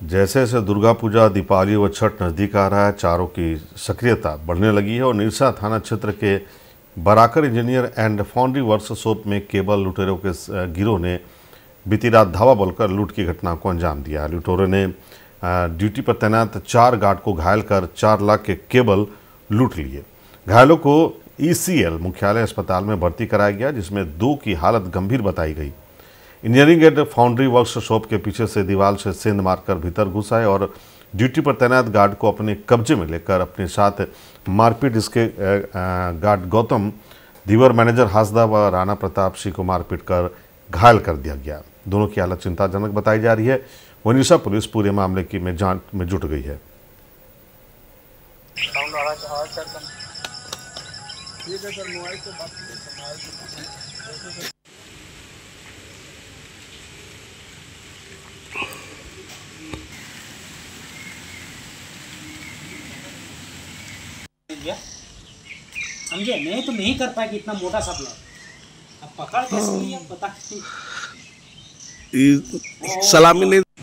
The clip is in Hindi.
जैसे जैसे दुर्गा पूजा, दीपावली व छठ नज़दीक आ रहा है, चारों की सक्रियता बढ़ने लगी है और निरसा थाना क्षेत्र के Barakar engineer and foundry workshop में केबल लुटेरों के गिरोह ने बीती रात धावा बोलकर लूट की घटना को अंजाम दिया। लुटेरों ने ड्यूटी पर तैनात 4 गार्ड को घायल कर 4 लाख के केबल लूट लिए। घायलों को ECL मुख्यालय अस्पताल में भर्ती कराया गया, जिसमें 2 की हालत गंभीर बताई गई। इंजीनियरिंग एंड फाउंड्री वर्कशॉप के पीछे से दीवार से सेंध मारकर भीतर घुस आए और ड्यूटी पर तैनात गार्ड को अपने कब्जे में लेकर अपने साथ मारपीट। इसके गार्ड गौतम, दीवर मैनेजर हासदा व राणा प्रताप सिंह को मारपीट कर घायल कर दिया गया। दोनों की हालत चिंताजनक बताई जा रही है। वनिशा पुलिस पूरे मामले की जांच में जुट गई है। समझे? नहीं तो नहीं कर पाएगी इतना मोटा सप्लाई। अब पकड़ कैसे लिया पता नहीं। सलामी नहीं